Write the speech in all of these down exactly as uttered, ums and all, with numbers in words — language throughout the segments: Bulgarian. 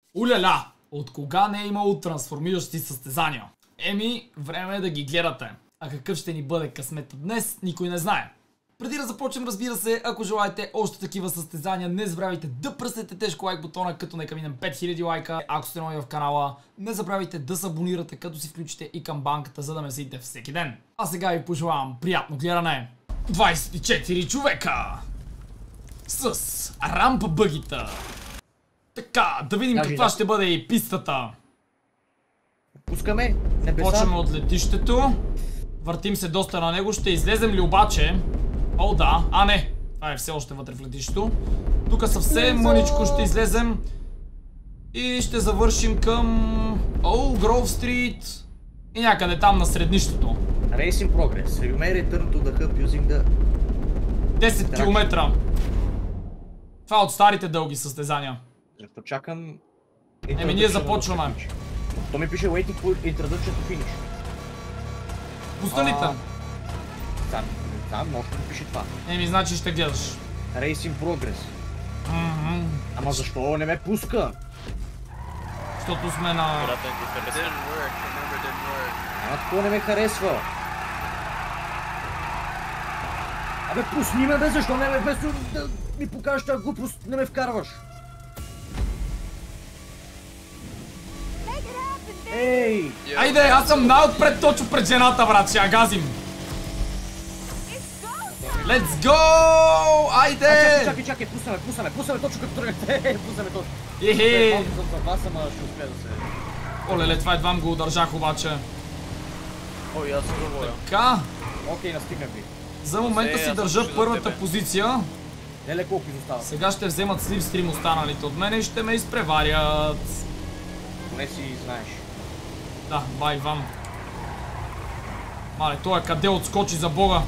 Уляля! От кога не е имало трансформиращи състезания? Еми, време е да ги гледате. А какъв ще ни бъде късметът днес, никой не знае. Преди да започнем, разбира се, ако желаете още такива състезания, не забравяйте да пръснете тежко лайк бутона, като нека минем пет хиляди лайка. Ако сте нови в канала, не забравяйте да се абонирате, като си включите и камбанката, за да ме следите всеки ден. А сега ви пожелавам приятно гледане. двайсет и четири човека с рампа бъгита. Така, да видим Кажи, каква да. ще бъде и пистата. Пускаме небеса. Почваме от летището. Въртим се доста на него. Ще излезем ли обаче? О, да. А, не. Това е все още вътре в летището. Тук съвсем мъничко ще излезем. И ще завършим към... О, Гроув Стрит. И някъде там на среднището. Racing Progress. You may return to the hub using the... десет километра. Това е от старите дълги състезания. Като чакам... Еми, ние започваме. То ми пише waiting for introduction to finish. Пусна ли те? Там, там може да пише това. Еми, значи ще гледаш. Racing Progress. Ама защо не ме пуска? Защото сме на... Ама такова не ме харесва. Абе, пусни ме, бе, защо не ме, без да ми покажеш тази глупост, не ме вкарваш. Ей! Айде, аз съм най-отпред точно пред жената, брат, ще я газим. Let's go! Айде! Чакай, чакай, чакай, пуснаме, пуснаме, пуснаме точно като тръгнете, пуснаме точно. Ехе! Малко съм за вас, ама ще успея да се... Олеле, това едва го удържах обаче. Ой, аз го боя. Така, Окей, настигнах ви. за момента си държа първата позиция. Леле, колко изостава? Сега ще вземат сливстрим останалите от мен и ще ме изпреварят. Поне си знаеш. Да, бай, Иван. Мале, той е къде отскочи за бога.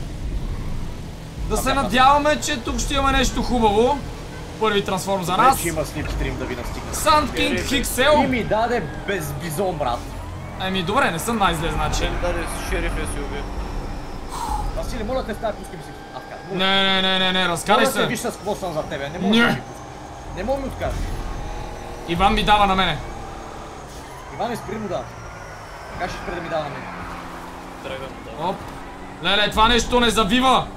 Да се надяваме, че тук ще имаме нещо хубаво. Първи трансформ за нас. Вече има слипстрим да ви настигна. Sand King Хиксел. И ми даде без бизон, брат. Еми, добре, не съм най-зле, значи. Ще ми даде шериф я си уби. Василе, моля те ставя, пускай ми си. Авка. Не, не, не, не, не, разкарай Моля те, се. виж с какво съм за тебе. Не мога Не. да ми пускай. Не мога ми откажеш. Иван ми дава на мене. Иван е спри му да. Така ще спре да ми дава на мен. Тръгвам, да. Оп. Леле, това нещо не завива.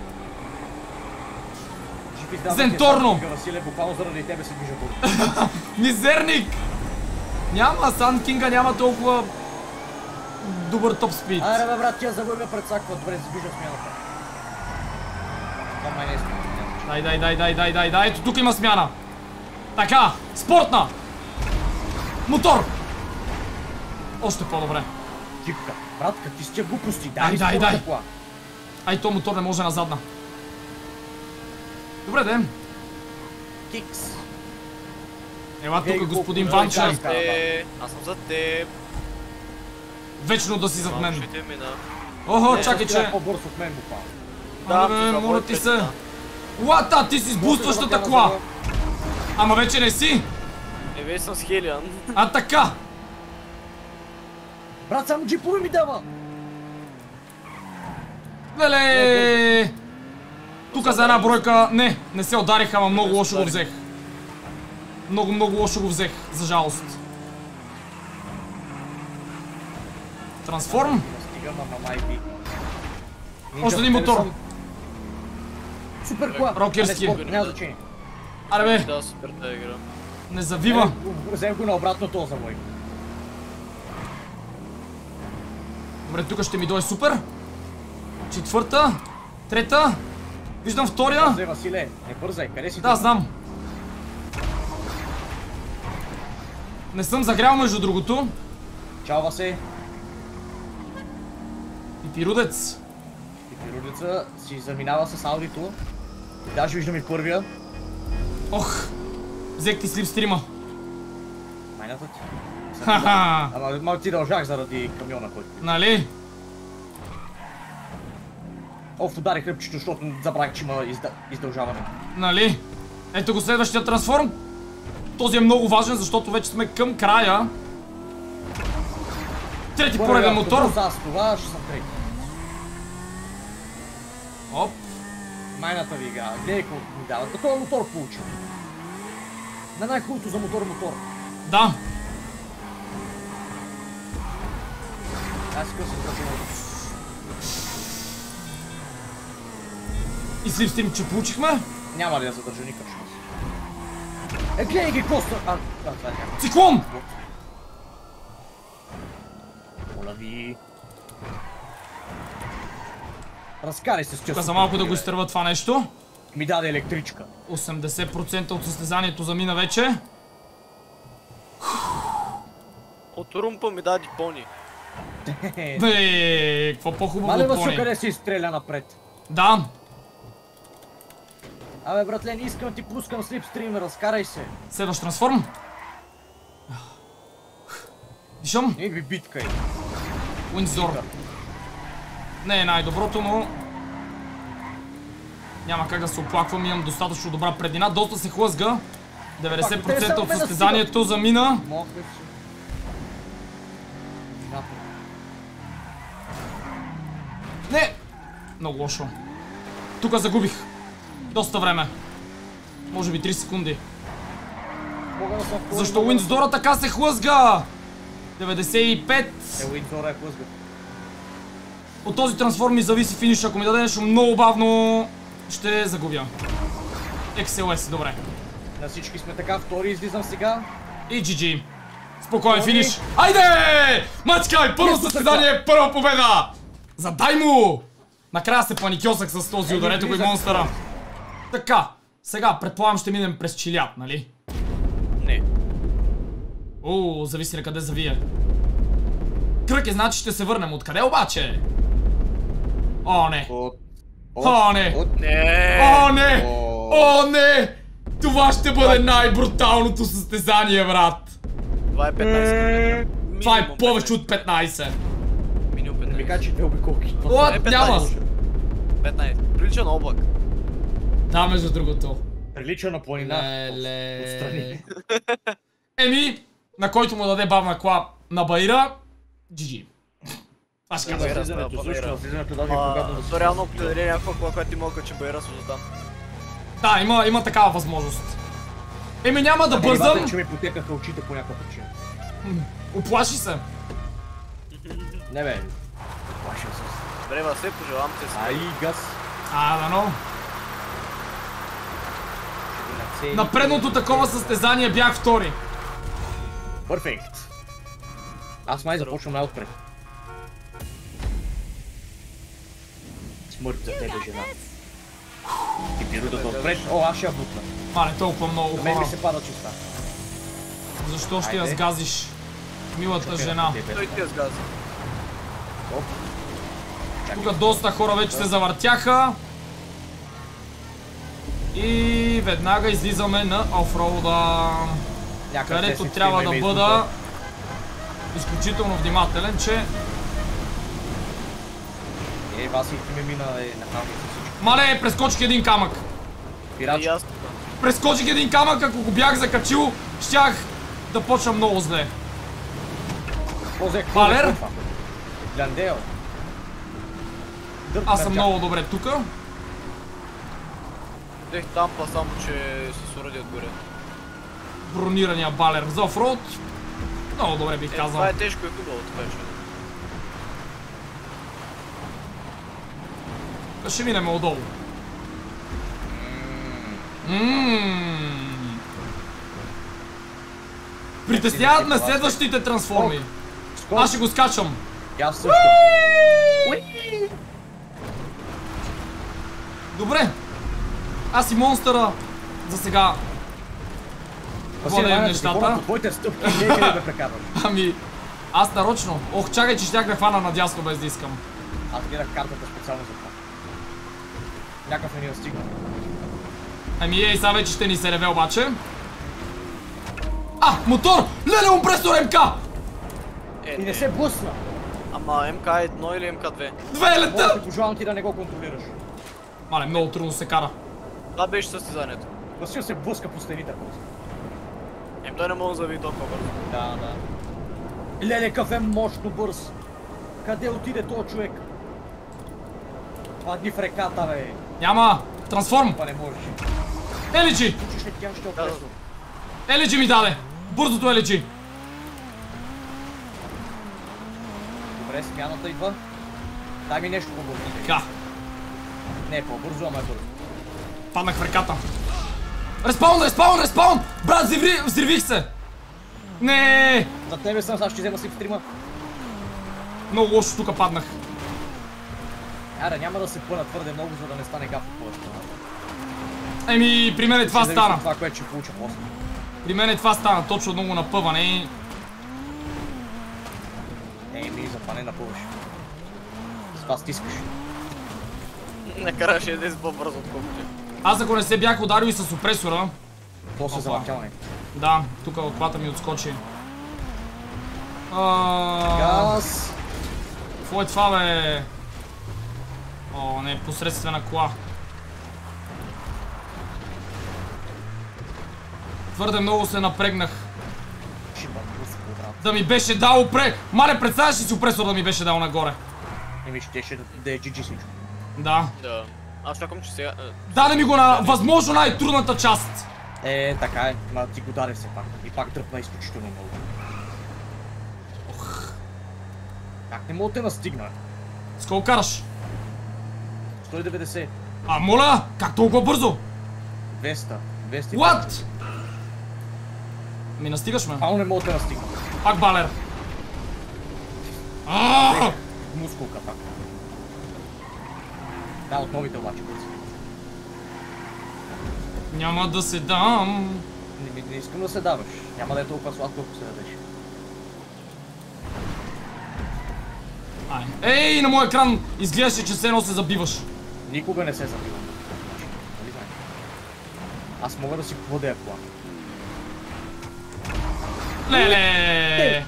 Ще пиздам, Зенторно. Василе, буквално заради тебе се движа бързо. Мизерник. Няма, Sand King няма толкова добър топ спид. Аре бе, брат, тя завървя пред саква. Добре, се движа смяната. Това май не е смяната. Дай, дай, дай, дай, дай, дай, дай. Ето тук има смяна. Така, спортна. Мотор. Още по-добре. Типка. Брат, какви сте глупости? Дай, Дай, дай, спортна дай. кола. Ай, то мотор не може на задна. Добре, ден. Кикс. Ела Ей, тук, господин колко Ванче. добре. Те, аз съм за теб. Вечно да си зад мен. Малко ще мина. Охо, Не, чакай, ще стигна че... по-бързо от мен, буквално. Да, Да, бе, това моля е ти се. петина. Лата, ти си с бустващата кола. Ама вече не си. Е, вече съм с Хелиан. А така. Брат, само джипове ми дава! Леле. Тук за една бройка... Не, не се удариха, ама много лошо го взех. Много, много лошо го взех, за жалост. Трансформ. Стигам, ама май би. Още един мотор. Супер кола! Рокерски. А, не, спорт, няма значение. Аре бе, Да, супер тази игра. не завива. Е, взем го на обратно този завой. Добре, тук ще ми дойде супер. Четвърта. Трета. Виждам втория. Бързай, Василе, не бързай, къде си? Да, ти? знам. Не съм загрял между другото. Чао, Васе. Пипирудец. Пипирудица си заминава с аудито. И даже виждам и първия. Ох. Взех ти слипстрима. Майната ти. Ха-ха. Ама малко ти дължах заради камиона, който. Нали? Оф, ударих ръбчето, защото забравих, че има изда... издължаване. Нали? Ето го следващия трансформ. Този е много важен, защото вече сме към края. Трети пореден мотор. Аз това ще съм трети. Оп. Майната ви игра, гледай колко ми дава. Като мотор получи. На най-хубавото за мотор мотор. Да. Аз късно започвам. И слипстим, че получихме? Няма ли да задържа никакъв шанс. Е, гледай ги коста! А, а, това няма. Циклон! Моля ви. Разкарай се с често. Тук за малко да го изтърва това нещо. Ми даде електричка. осемдесет процента от състезанието замина вече. От румпа ми даде пони. Бе, какво по-хубаво Мале от Васю, пони. къде се изстреля напред? Да. Абе, братле, не искам ти пускам слипстрим, разкарай се. Следващ трансформ. Дишам. Не би битка и. Уиндзор. Не е най-доброто, но... Няма как да се оплаквам, имам достатъчно добра преднина. Доста се хлъзга. деветдесет процента от състезанието замина. Мохве се. Не! Много лошо. Тук загубих. Доста време. Може би три секунди. Мога да съм в Защо Уиндзора така се хлъзга? деветдесет и пет. Е, Уиндзора е хлъзга. От този трансформ ми зависи финиш. Ако ми даде нещо много бавно, ще загубя. Икс Ел Ес, добре. На всички сме така, втори излизам сега. И джи джи. Спокоен финиш. Айде! Мачкай! Първо състезание, първа победа! Задай му! Накрая се паникьосах с този удар, ето го и монстъра. Така, сега предполагам ще минем през Чилят, нали? Не. О, зависи на къде завие. Кръг е, значи ще се върнем. Откъде обаче? О, не. От... О, не. От... Не. О, не! О, не! Това ще бъде най-бруталното състезание, брат. Това е петнайсет. Това е повече от петнайсет. Минимум Не ми петнайсет. кажи две обиколки. О, Е, няма. петнайсет. Прилича на облак. Да, между другото. Прилича на планина. Леле. Отстрани. Еми, на който му даде бавна кола на Баира, джи джи. Аз ще За казвам. слизането също, на слизането даже А, когато да се... то реално определение някаква кола, която ти мога че Байра се там. Да, има, има такава възможност. Еми, няма да Ами, бате, бързам. че ми потекаха очите по някаква причина. Оплаши се. Не бе. Плашил се. Добре, Васе, пожелавам ти Ай, се. газ. А, да, но. На предното такова състезание бях втори. Перфект. Аз май започвам най-отпред. Смърт за тебе, жена. И пирудата отпред. О, аз ще я бутна. Мале, толкова много На мен ми хора. се пада чиста. Защо ще я Айде. сгазиш? Милата жена. Той ти е сгази. Оп. Тук доста хора вече се завъртяха. И веднага излизаме на офроуда. Някакъв Където десет трябва стрима да има бъда изключително внимателен, че... Е, Васи, ти ме мина е, на камък всички. Мале, прескочих един камък. И Пирач. аз. Прескочих един камък, ако го бях закачил, щях да почна много зле. Позе, Валер? Ляндео. Аз съм много добре тука. Дех там па само, че се суради отгоре. Бронирания балер за офроуд. Много добре бих Е, казал. това е тежко и хубаво, така че. Ще минем отдолу. Ммм. Притесняват ме следващите трансформи. Аз ще го скачам. И аз също. Добре. Аз и монстъра за сега водя нещата. По твоите стъпки не е къде да прекарваш. Ами, аз нарочно. Ох, чакай, че щях да хвана надясно без да искам. Аз гледах картата специално за това. Някакъв не ни настигна. Ами, ей, сега вече ще ни се реве обаче. А, мотор! Леле, компресор ем ка! Е, И не се блъсна. Ама М К едно или М К две? Две Мога да лета! ти пожелавам ти да не го контролираш. Мале, много трудно се кара. Това беше състезанието. Васил се блъска по стените после. Ем той не мога да завиди толкова бързо. Да, да. Леле, какъв е мощно бърз. Къде отиде този човек? Падни в реката, бе. Няма! Трансформ! Това не можеш. Елиджи! Учиш ли тя ще опресно? Елиджи ми даде! Бързото е лечи. Добре, смяната идва. Дай ми нещо по-бързо. Така. Не, по-бързо, ама е бързо. Паднах в ръката. Респаун, респаун, респаун! Брат, взриви, взривих се! Не! За тебе съм, сега ще взема си в стрима. Много лошо тук паднах. Аре, няма да се пъна твърде много, за да не стане гаф от твоя страна. Еми, при мен е това Ще зависи от стана. това, което ще получа после. При мен е това стана, точно много напъване и... Еми, за това не напъваш. С това стискаш. Не караш един по-бързо отколкото. Аз ако не се бях ударил и с опресора... То се завъртяване. Да, тук колата ми отскочи. А... Газ! Какво е това, бе? О, не, посредствена кола. Твърде много се напрегнах. Шиба, блъско, брат. Да ми беше дал опре... Мале, представяш ли си опресор да ми беше дал нагоре? Еми, щеше да, да е джи джи всичко. Да. Да. Аз чакам, че сега... Даде ми го на възможно най-трудната част. Е, така е. Ма ти го даде все пак. И пак дръпна изключително много. Ох. Как не мога да те настигна? С колко караш? сто и деветдесет. А, моля! Как толкова бързо? двеста. двеста. What? Ми настигаш ме? Ало не мога да те настигна. Пак балер. Аааа! Мускулка пак. Да, от новите обаче. Няма да се дам. Не, не, не искам да се даваш. Няма да е толкова сладко, ако се дадеш. Ай. Ей, на моя екран изглеждаше, че все едно се забиваш. Никога не се забивам. Нали знаеш? Аз мога да си владея кола. Леле!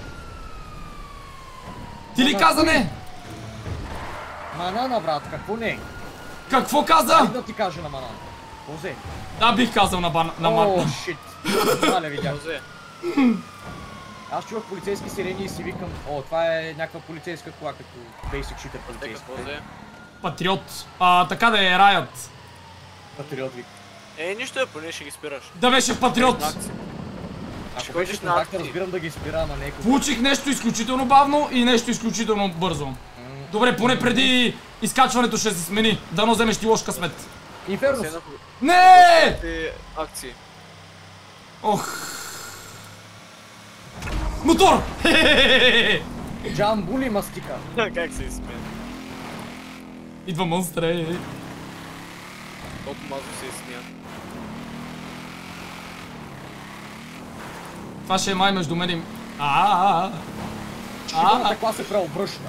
Ти ли каза не? Манана, брат, какво не? Какво каза? Дай да ти кажа на Манана. Позе. Да, бих казал на бан... на О, Марко. шит. Маля, видях. Позе. Аз чувах полицейски сирени и си викам, о, това е някаква полицейска кола, като Basic Shooter Тека, полицейска. позе. Патриот. А, така да е, раят. Патриот вик. Е, нищо е, поне ще ги спираш. Да беше патриот. На акция. Ако Ще беше ходиш с на контакта, акции. разбирам да ги спира, ама не е Получих нещо изключително бавно и нещо изключително бързо. Добре, поне преди изкачването ще се смени. Дано вземеш ти лош късмет. Инфернус! Се на- Не! Ти акции. Ох. Мотор! Хе-хе-хе-хе. Джамбули мастика! Как се изсмея? Идва монстре. Колко мазо се изсмея. Това ще е май между мен и... Ааа. Шибаната кола се преобръща.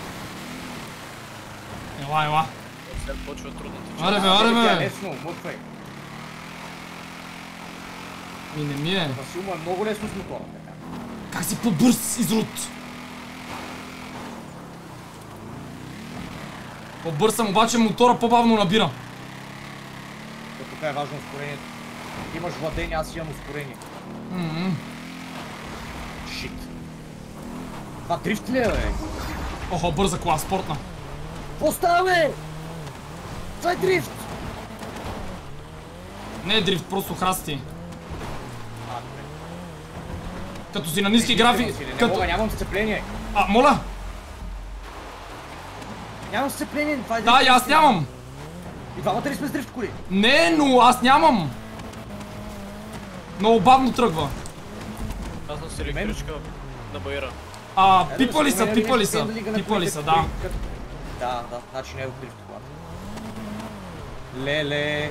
Ела, ела. Сега почва трудната част. Аре бе, Тя аре е бе. лесно, мъртвай. Ми не ми е. Васил му е много лесно с мотора, така. Как си по-бърз, изрод? По-бърз съм, обаче мотора по-бавно набира. То тук е важно ускорението. Имаш владение, аз имам ускорение. Ммм. Шит. Това дрифт ли е, бе? Охо, бърза кола, спортна. Какво става, бе? Това е дрифт! Не е дрифт, просто храсти. А, добре. Като си на ниски графики... Не Като... мога, нямам сцепление. А, моля? Нямам сцепление, това е дрифт. Да, и аз нямам. И двамата ли сме с дрифт коли? Не, но аз нямам. Много бавно тръгва. Аз съм с електричка на Байра. А, Е, пипали да, са, да, пипали да, са. да, да, да, Пипали да, са, да, да. да. Да, да, значи не е от дрифт колата. Леле.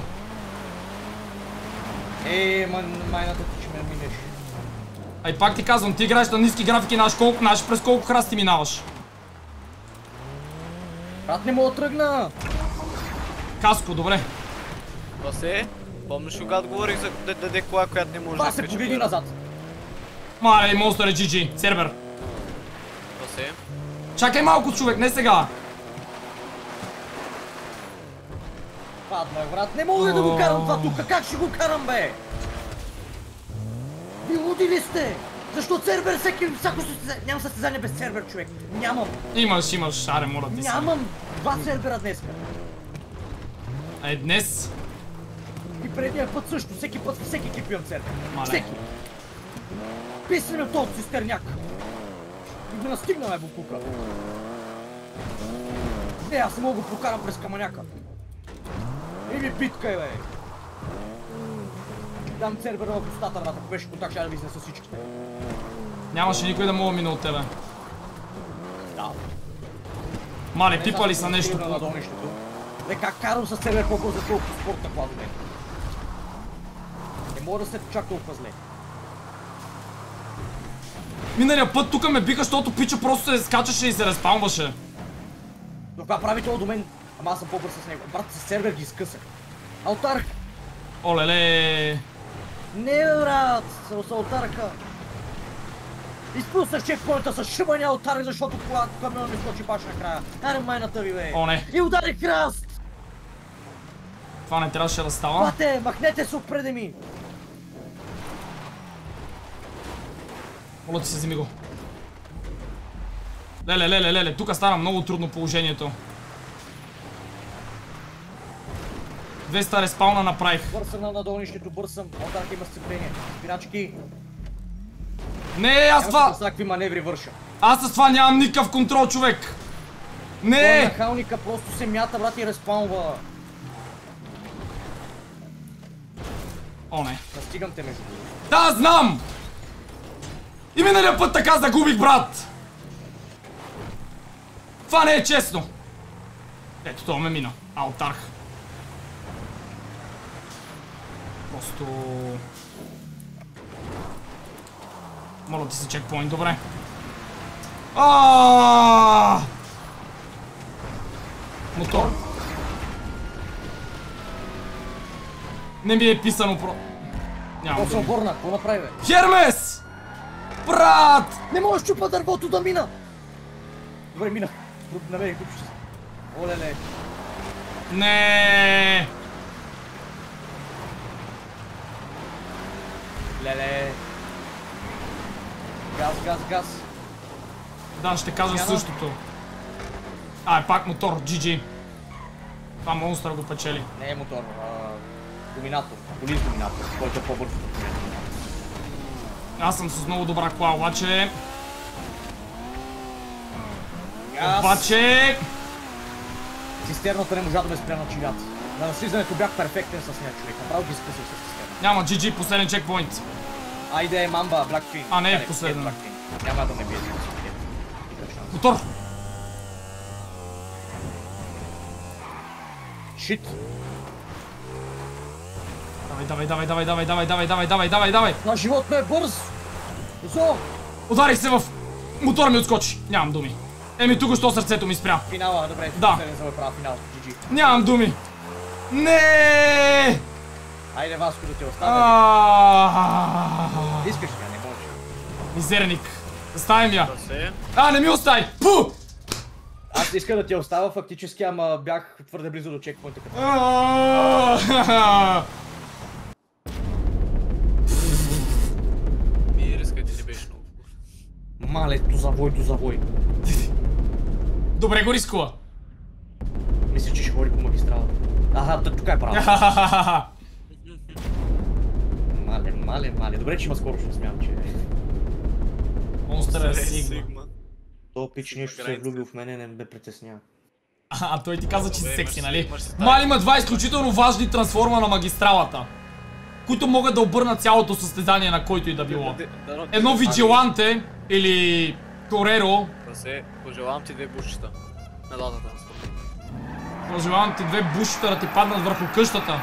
Е, майната ти, че ме минеш. Ай, пак ти казвам, ти играеш на ниски графики, знаеш колко, знаеш през колко храсти минаваш. Брат, не мога да тръгна! Каско, добре. Това се е. Помниш когато говорих за да даде кола, която не може Това да се качи погледни Байра? назад. Мале, монстър е джи джи, сервер. Това се е. Чакай малко, човек, не сега. Падна е, брат, не мога да го карам това тук, как ще го карам, бе? Ви луди ли сте? Защо сервер всеки, всяко състезание, нямам състезание без сервер, човек. Нямам, Имаш, имаш, аре, моля ти се. нямам два сервера днеска. Е, днес... И предния път също, всеки път, всеки екип имам сервер. Мале. Всеки. Писаме от този цистерняк! И го настигнаме, букука! Не, аз не мога го прокарам през камъняка! Или битка е, бе! Дам сервера в устата, брат, ако беше контакт, ще да ви изнеса всичките. Нямаше никой да мога мина от тебе. Да. Мале, пипали са нещо по... по... Не, как карам с сервер по-бързо за толкова спорта, кладо мен. Не мога да се чак толкова зле. Миналия път тук ме биха, защото пича просто се скачаше и се респаунваше. Но това прави това до мен, ама аз съм по-бърз с него. Брат, с сервер ги скъсах. Алтарх! Олеле! Не, брат, с алтарха. Изпуснах чекпоинта с шибания алтарх, защото когато камион ми скочи баш накрая. Аре майната ви, бе! О, не! И ударих храст! Това не трябваше да става. Бате, махнете се отпреди ми! Моля ти се, вземи го. Леле, леле, леле, тук стана много трудно положението. двеста респауна направих. Бърсам на надолнището, бърсам. Алтарх има сцепление. Спирачки. Не, аз това... Няма с какви маневри върша. Аз с това нямам никакъв контрол, човек. Не! Не! Нахалника просто се мята, брат, и респаунва. О, не. Настигам те между. Да, знам! И миналия път така загубих, брат! Това не е честно! Ето, това ме мина. Алтарх. Просто... Моля ти се, чекпоинт, добре. Аааа! Мотор. Не ми е писано про... Нямам Какво се думи. обърна? Какво направи, бе? Хермес! Брат! Не можеш чупа дървото да мина! Добре, мина. Намерих дупче. Олеле. Не! Леле. Газ, газ, газ. Да, ще кажа Няма. същото. А, е пак мотор, джи джи. Това монстър го печели. Не е мотор, а... Доминатор. Полис доминатор, който е по-бързо от мен. Аз съм с много добра кола, обаче... Газ. Обаче... Цистерната не можа да ме спря на чилята. На наслизането бях перфектен с нея, човек. Направо ги скъсах с цистерна. Няма джи джи, последен чекпоинт. Айде, мамба, Blackfin. А, не е Аре, последен. е Blackfin. Няма да ме бие с Мотор! Шит. Давай, давай, давай, давай, давай, давай, давай, давай, давай, давай, давай! На живот ме е бърз! Зо! Ударих се в... Мотора ми отскочи. Нямам думи. Еми, тук що сърцето ми спря. Финала, добре. Да. последен за мой прав финал. джи джи. Нямам думи. Не! Айде, Васко, да те оставя. Аааа! Искаш ли? Не можеш. Мизерник. Оставим я. Да се. А, не ми остави! Пу! Аз не иска да те оставя фактически, ама бях твърде близо до чекпоинта като. Аааа! Ми рискът ти не беше много. Мале, до завой, до завой. Добре го рискува. Мисля, че ще ходи по магистралата. Аха, тук е право. Мале, мале, мале. Добре, че има скорост, не смятам, че... Монстър е Сигма. То пич нещо се е влюбил в мене, не ме притеснява. А, той ти каза, че си Добре, секси, имаш нали? си- имаш си Мали има два изключително важни трансформа на магистралата, които могат да обърнат цялото състезание на който и да било. Едно Vigilante или Тореро. Да се, пожелавам ти две бушчета. На датата на спорта. Пожелавам ти две бушчета да ти паднат върху къщата.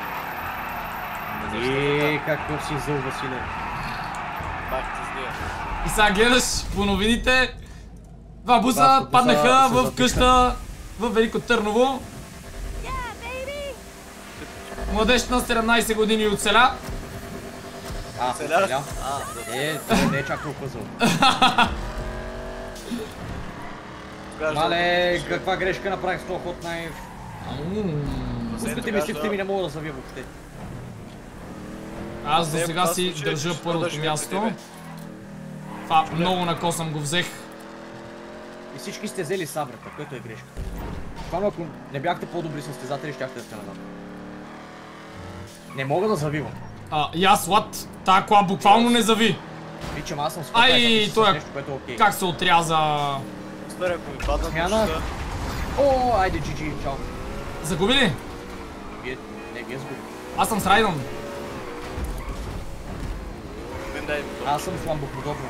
Еее, какъв си зъл, Василе. Бах ти сдия. И сега гледаш по новините. Два буса Два буса паднаха се в запиха. къща в Велико Търново. Младеж на седемнайсет години оцеля. А, Селя? селя? А, да. Е, това не е чак толкова зъл. Тогава ще Мале, да- каква грешка направих с този ход най... Пускате ми шифте ми, не мога да завия въобще. Аз до Те, сега това си случай, държа че първото продължи място. преди, бе. Това много накосъм го взех. И всички сте взели сабрата, което е грешка. Това, ако не бяхте по-добри състезатели, щяхте да сте надам. Не мога да завивам. А, и аз, лад, тая кола буквално не зави. Вичам, аз съм с Ай, той е... нещо, което е окей. Как се отряза? Старе, ако ми падна Смяна. нощта. О, айде, джи джи, чао. Загуби ли? Вие, не, вие сгубили. Аз съм с Райдън. Мен дай ми то. Аз съм с ламбоподобно.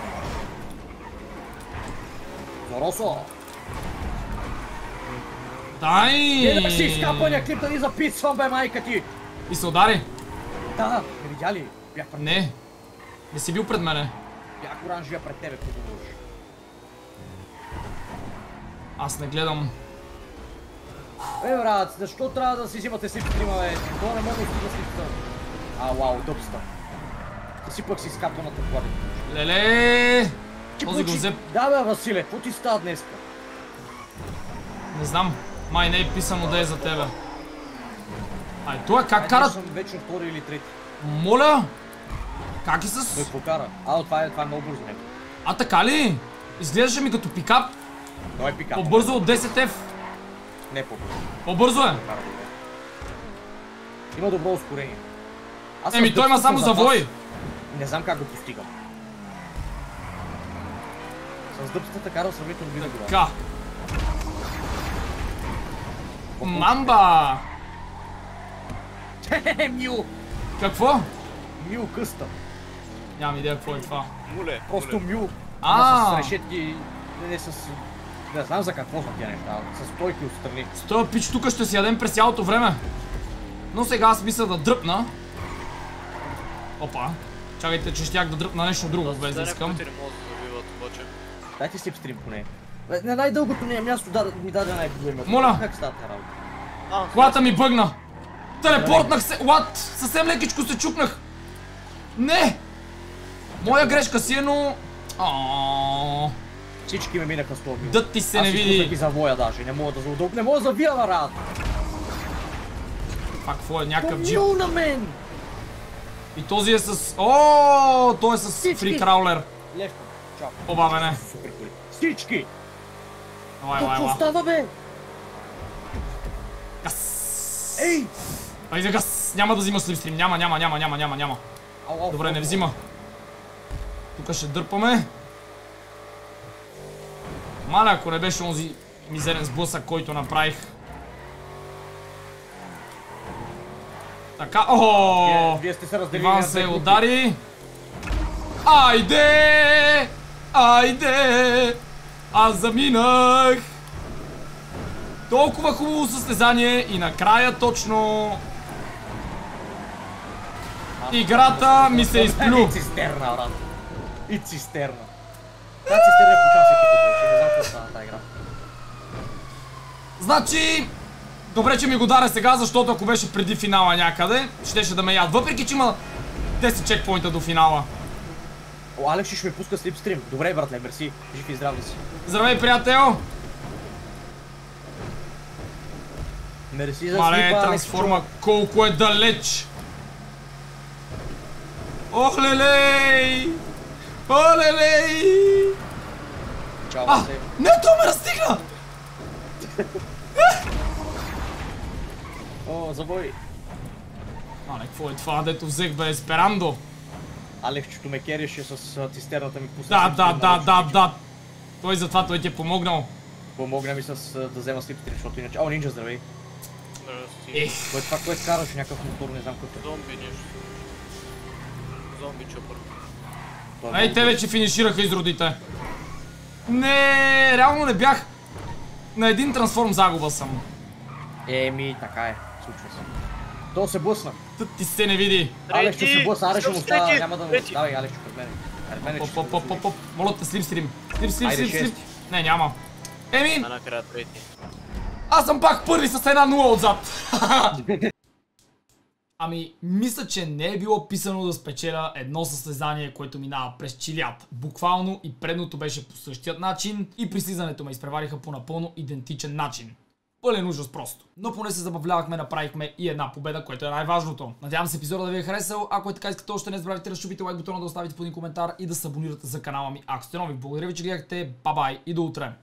Заросо! Дай! Е, да си изкапания клип да ни записвам, бе, майка ти! И се удари? Да, не видя ли? Бях пред Не. Не си бил пред мене. Бях оранжия пред тебе, като можеш. Аз не гледам. Е, брат, защо трябва да си взимате слипстрима, бе? Това не мога да стига слипстрима. А, вау, дъпста. Ти си пък си изкапаната клади. Леле! Този го получи- взе... Да, бе, Василе, какво ти става днеска? Не знам. Май не е писано да е за тебе. Ай, той как Айде, карат? съм вече втори или трети. Моля! Как и Той с... покара. А, това е, това е много бързо него. А така ли? Изглеждаше ми като пикап. Той е пикап. По-бързо от десет еф. Не по-бързо. По-бързо е. Кара добре. Има добро ускорение. Аз Еми, с той има дъпста само съм зад завой. вас. Не знам как го постигам. С дъпстата карам сравнително винаги. бе. Така. Мамба! Хе-хе, Мю! Какво? Мю къста. Нямам идея какво е това. Муле, Просто муле. Мю. А. Ама с решетки, не, не с... Не знам за какво са тия неща, с стойки отстрани. С този пич тук ще си ядем през цялото време. Но сега аз мисля да дръпна. Опа. Чакайте, че щях да дръпна нещо друго, без да искам. Те не могат да забиват обаче. Дайте слипстрим поне. Бе, Не най-дългото не е място, да, ми даде най-големият. Моля. Как става тази работа? А, Колата ми бъгна. Телепортнах се. What? Съвсем лекичко се чукнах. Не! Моя грешка си е, но... Аааа. Всички ме минаха с това Мю. Да ти се Аз не си види. спуснах и завоя даже, не мога да заудоб... Не мога да завия на рад. Това какво е? Някакъв джип. Мю на мен! И този е с... О, той е с Всички. фри краулер. Левко, чао. По-бавене. Супер коли. Всички! Елай, елай, Какво елай. става, бе? Гас. Ей! Айде гас. Няма да взима слипстрим. Няма, няма, няма, няма, няма, няма. Ау, ау, Добре, ау, не ау. взима. Тук ще дърпаме. Маля, ако не беше онзи мизерен сблъсък, който направих. Така, о! Вие, вие сте се разделили Иван на се две групи. удари. Айде! Айде! Аз заминах! Толкова хубаво състезание и накрая точно Аз- играта ми се изплю. И цистерна, брат. И цистерна. Тази цистерна е получава всеки път вече. Не знам какво става на тази игра. Значи, добре, че ми го даде сега, защото ако беше преди финала някъде, щеше да ме яд. Въпреки, че има десет чекпоинта до финала. О, Алекс ще ме пуска слипстрим. Добре, братле, мерси. Жив и здрав да си. Здравей, приятел! Мерси за Мале, слипа, Алекс. трансформа колко е далеч! Охлелей! Олелей! Чао, А! Васе. Не, то ме разстигна! О, завой. Мале, какво е това, дето взех бе, Есперандо? Алексчето ме кереше с а, цистерната ми пусна. Да, слипстрим да, на да, Алекс. да, да. Той затова той ти е помогнал. Помогна ми с а, да взема слипстрим, защото иначе... О, нинджа, здравей. Здрасти. Ех, Кое е това, което караш? Някакъв мотор, не знам какво е. Зомби нещо. Зомби чопър. Това е ей, много те вече финишираха изродите. Не, реално не бях. На един трансформ загуба съм. Еми, така е. Случва се. То се блъсна. Тът ти се не види. Алекс ще се блъсна, Алекс ще му става, трети, няма да му... трети. Давай, Алекс, пред мен. Пред мен Оп, оп, оп, оп, оп. Моля те, слипстрим. Слип, слип, Айде, слип, слип. шести. Не, няма. Еми, А накрая трети. аз съм пак първи с една нула отзад. Ами, мисля, че не е било писано да спечеля едно състезание, което минава през чилят. Буквално и предното беше по същият начин и при слизането ме изпревариха по напълно идентичен начин. Пълен ужас просто. Но поне се забавлявахме, направихме и една победа, което е най-важното. Надявам се епизода да ви е харесал. Ако е така искате още, не забравяйте да щупите лайк бутона, да оставите по един коментар и да се абонирате за канала ми, ако сте нови. Благодаря ви, че гледахте. Бабай и до утре!